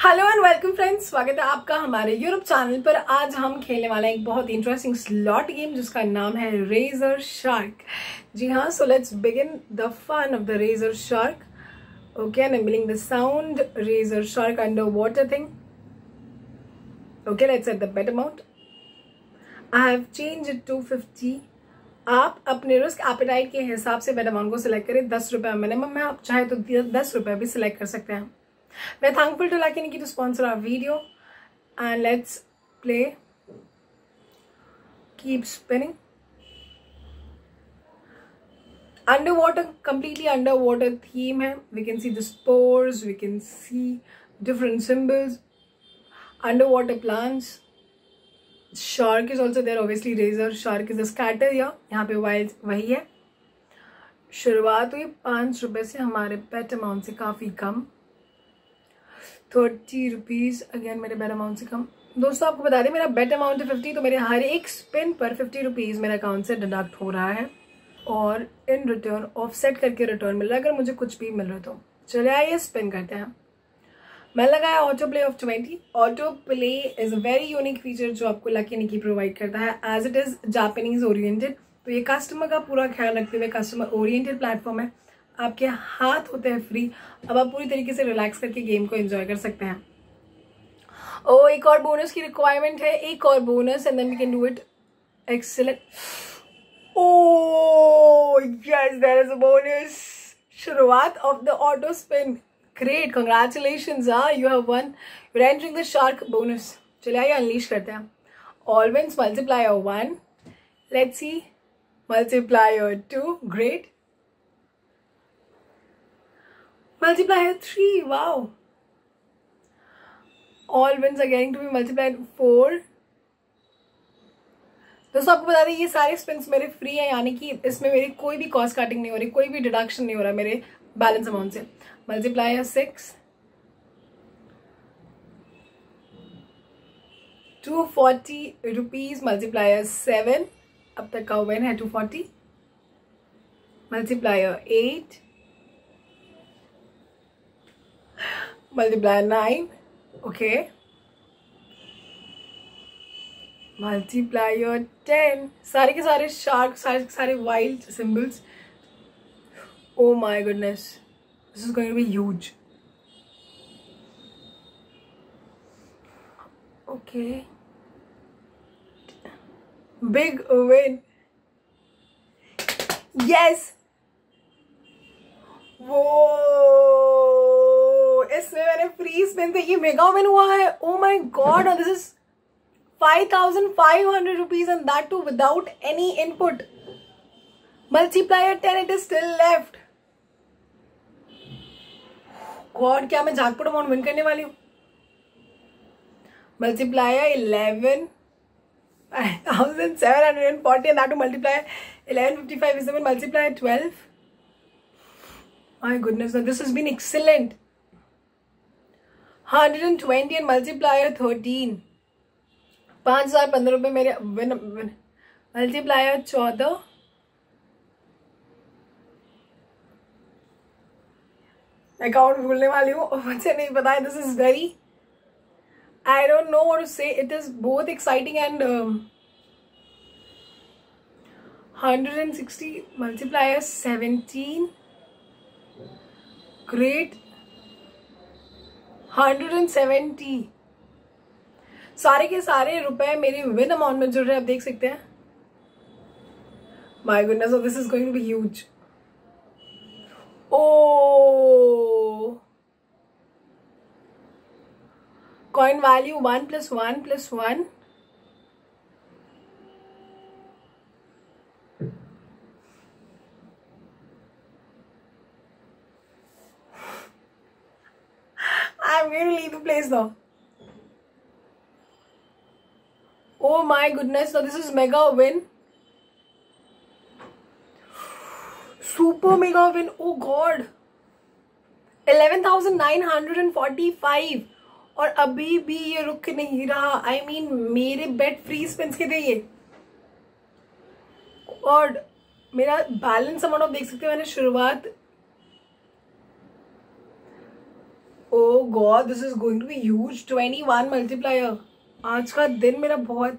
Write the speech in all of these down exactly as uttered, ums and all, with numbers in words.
Hello and welcome friends, स्वागत है आपका हमारे यूट्यूब चैनल पर। आज हम खेलने वाले हैं एक बहुत इंटरेस्टिंग स्लॉट गेम जिसका नाम है रेजर शार्क। जी हाँ, so let's begin the fun of the Razor Shark. Okay, and enabling the sound Razor Shark under water thing. Okay, let's set the bet amount. I have change it to fifty. आप अपने risk appetite के हिसाब से बेट amount को select करें। दस रुपये minimum है, आप चाहे तो दस रुपये भी सिलेक्ट कर सकते हैं। We're thankful to Lucky Nikki to sponsor our video, and let's play. Keep spinning. Underwater, completely underwater theme hai. We can see the spores, we can see different symbols, underwater plants. Shark is also there, obviously. Razor shark is a scatter here. यहाँ पे wild वही है। शुरुआत हुई पाँच रुपए से, हमारे बेट अमाउंट से काफ़ी कम, थर्टी रुपीज़ अगेन मेरे बेट अमाउंट से कम। दोस्तों, आपको बता दें मेरा बेट अमाउंट है फिफ्टी, तो मेरे हर एक स्पिन पर फिफ्टी रुपीज़ मेरे अकाउंट से डिडक्ट हो रहा है और इन रिटर्न ऑफसेट करके रिटर्न मिल रहा है अगर मुझे कुछ भी मिल रहा है तो। चले आइए स्पिन करते हैं। मैं लगाया auto play of twenty. Auto play is a very unique feature जो आपको लकी निकी प्रोवाइड करता है। As it is Japanese oriented, तो ये कस्टमर का पूरा ख्याल रखते हुए कस्टमर ओरिएंटेड प्लेटफॉर्म है। आपके हाथ होते हैं फ्री, अब आप पूरी तरीके से रिलैक्स करके गेम को एंजॉय कर सकते हैं। ओ, एक और बोनस की रिक्वायरमेंट है, एक और bonus and then we can do it. Excellent. Oh yes, there is a bonus. शुरुआत of the auto spin. Great, congratulations, हाँ, you have won. You are entering the shark bonus. चलिए आइए unleash करते हैं। All wins multiplier one, let's see multiplier two, great. Multiplier three, wow. All wins are getting to be multiplied four. दोस्तों, आपको बता दें ये सारे स्पिन्स मेरे फ्री हैं, यानी कि इसमें मेरी कोई भी कॉस्ट कटिंग नहीं हो रही, कोई भी डिडक्शन नहीं हो रहा मेरे बैलेंस अमाउंट से। Multiplier six, two forty rupees. Multiplier seven, अब तक का विन है two forty. Multiplier eight, multiplier nine, okay. Multiplier ten, सारे के सारे शार्क, सारे के सारे wild symbols. Oh my goodness, this is going to be huge. Okay, big win. Yes. Whoa, इसमें मैंने फ्री स्पिन थे, ये मेगा विन हुआ है। Oh my god, this is five thousand five hundred rupees and that too without any input. Multiplier ten, it is still left. God, क्या मैं jackpot amount win करने वाली हूँ। Multiplier eleven, five thousand seven hundred and forty and that too multiplier eleven fifty five is seven. Multiplier twelve, my goodness, this has been excellent. one hundred twenty and multiplier thirteen, पाँच हजार पंद्रह रुपये मेरे win. Multiplier चौदह, account भूलने वाली हूँ और मुझे नहीं पता है। This is very, I don't know what to say. It is both exciting and hundred sixty. Multiplier seventeen, great. Hundred seventy, सारे के सारे रुपए मेरे विन अमाउंट में जुड़ रहे हैं, आप देख सकते हैं। My goodness, this is going to be huge. Oh, coin value one plus one plus one, I'm going to leave the place now. Oh my goodness, so this is mega win. Super mega win. Oh god, eleven thousand nine hundred forty-five, और अभी भी ये रुक नहीं रहा। I mean, मेरे बेट free spins के थे ये, और मेरा बैलेंस अमाउंट आप देख सकते हो। मैंने शुरुआत oh god, this is going to be huge. Twenty one multiplier. आज का दिन मेरा बहुत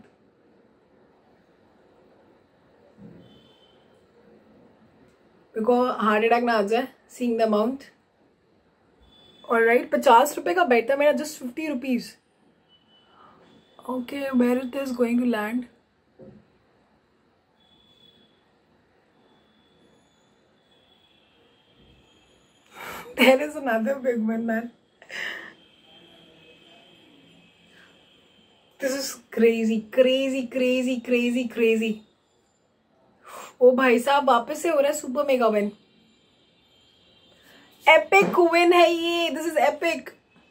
बिकॉज हार्ट अटैक ना आ जाए सीइंग द अमाउंट. और राइट, पचास रुपए का बेट था मेरा, just fifty rupees. Okay, where it is going to land. There is another big one, man. This is crazy, crazy, crazy, crazy, crazy. Oh भाई साहब, वापस से हो रहा है super mega win. Epic win है ये. This is epic.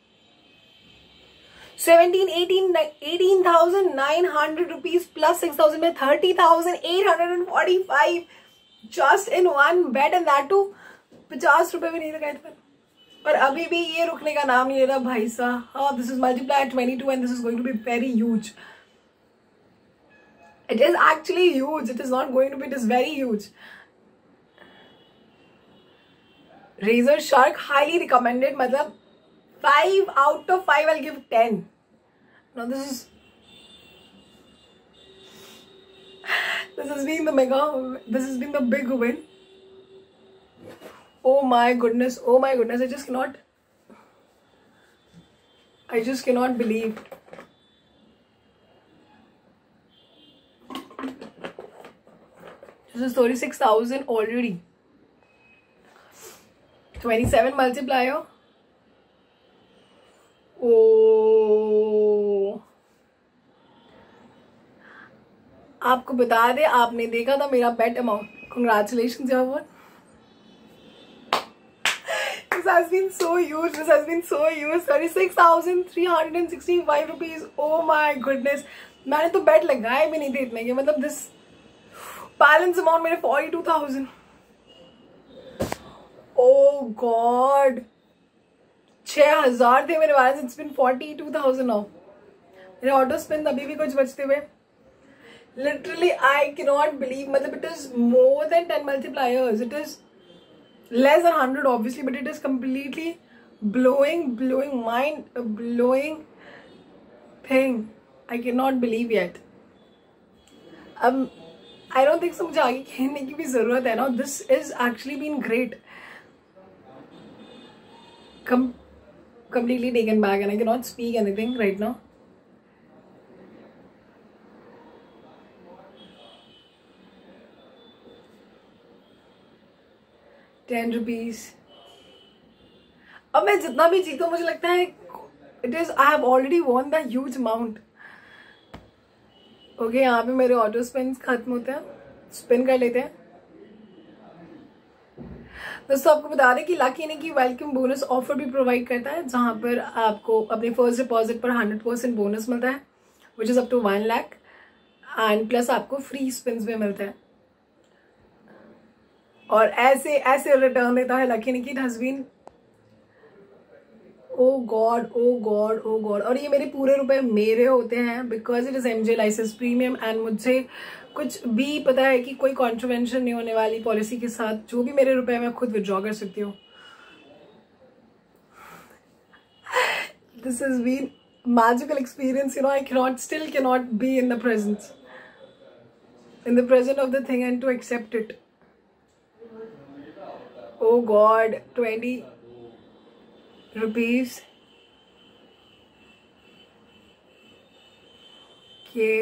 Seventeen eighteen eighteen thousand nine hundred rupees plus six thousand में thirty thousand eight hundred and forty five just in one bet. And that too पचास रुपए भी नहीं लगाए थे. और अभी भी ये रुकने का नाम नहीं ले रहा भाई साहब. हाँ, this is multiply twenty two and this is going to be very huge. It is actually huge. It is not going to be. It is very huge. Razor Shark highly recommended. मतलब five out of five I'll give ten. Now this is this has been the mega. This has been the big win. Oh my goodness. Oh my goodness. I just cannot. I just cannot believe. This is thirty-six thousand already. twenty-seven multiplier. Oh. आपको बता दे, आपने देखा था मेरा bet amount. Congratulations, everyone. This has been so huge. This has been so huge. thirty-six thousand three hundred sixty-five rupees. Oh my goodness. मैंने तो बेट लगाए भी नहीं थे इतने के. मतलब this बैलेंस अमाउंट मेरे forty two thousand. Oh god, छह हजार थे मेरे बैलेंस. It's been forty two thousand now. मेरे ऑटो स्पिन अभी भी कुछ बचते हुए. Literally I can not believe. मतलब it is more than ten multipliers. It is less than hundred obviously, but it is completely blowing blowing mind blowing thing. I can not believe yet. अब I don't think so मुझे आगे कहने की भी जरूरत है ना. This is actually been great. Com completely taken back and I cannot speak anything right now. Ten rupees. अब मैं जितना भी जीतूं मुझे लगता है it is I have already won the huge amount. Okay okay, यहाँ पे मेरे ऑटो स्पिन खत्म होते हैं. स्पिन कर लेते हैं. दोस्तों आपको बता दें कि Lucky Niki welcome bonus offer भी प्रोवाइड करता है, जहां पर आपको अपने फर्स्ट डिपॉजिट पर हंड्रेड परसेंट बोनस मिलता है, which is up to one lakh. And plus आपको फ्री स्पिन्स भी मिलते हैं. और ऐसे ऐसे रिटर्न देता है Lucky Niki. It has been oh god oh god oh god. और ये मेरे पूरे रुपए मेरे होते हैं because it is MJ license premium. And मुझे कुछ भी पता है कि कोई कॉन्ट्रोवेंशन नहीं होने वाली पॉलिसी के साथ. जो भी मेरे रुपए मैं खुद विड्रॉ कर सकती हूँ. This has been magical experience. You know I cannot still cannot be in the presence in the present of the thing and to accept it. Oh god, twenty rupees के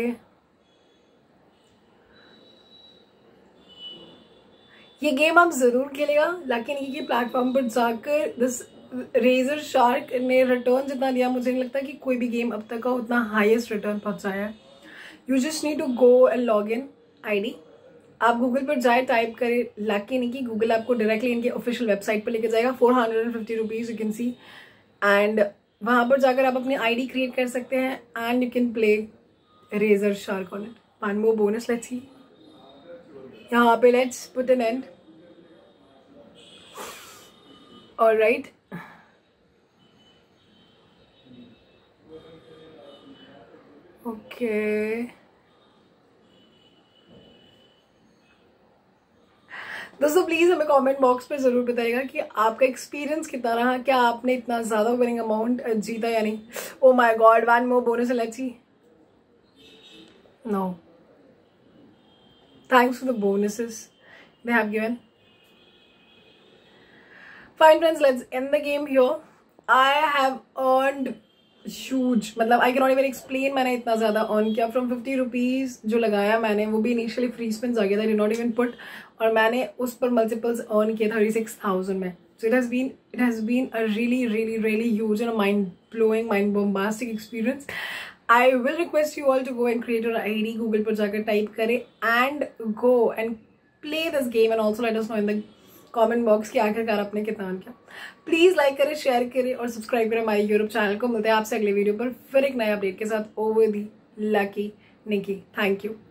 ये गेम आप जरूर खेलेगा lucky निकी के platform पर जाकर. This Razor Shark ने return जितना दिया मुझे नहीं लगता कि कोई भी गेम अब तक का उतना हाईएस्ट रिटर्न पहुंचाया है. You just need to go and log in ID. आप गूगल पर जाए, टाइप करें लकी निकी. गूगल आपको डायरेक्टली इनके ऑफिशियल वेबसाइट पर लेके जाएगा. Four hundred and fifty rupees you can see. And वहां पर जाकर आप अपनी आईडी क्रिएट कर सकते हैं and you can play Razor Shark on it. One more bonus, let's see. यहाँ पे let's put an end. Alright, okay. दोस्तों प्लीज हमें कमेंट बॉक्स में जरूर बताइएगा कि आपका एक्सपीरियंस कितना रहा, क्या आपने इतना ज्यादा विनिंग अमाउंट जीता या नहीं। Oh my God, one more bonus, let's see. No, thanks for the bonuses they have given. Fine friends, let's end the game here. I have earned huge, मतलब I cannot even explain मैंने इतना ज़्यादा earn किया। from fifty rupees जो लगाया मैंने, वो भी initially free spins आ गया था, did not even put, और मैंने उस पर multiples earn किए thirty-six thousand में। so it has been it has been a really really really huge and a mind blowing, mind bombastic experience. I will request you all to go and create your I D, Google पर जाकर type करें and go and play this game and also let us know in the comment box कि आखिरकार आपने कितना earn किया। Please like करें, share करें और सब्सक्राइब करें हमारे यूट्यूब चैनल को। मिलते हैं आपसे अगले वीडियो पर फिर एक नए अपडेट के साथ। Over the Lucky Nikki, thank you.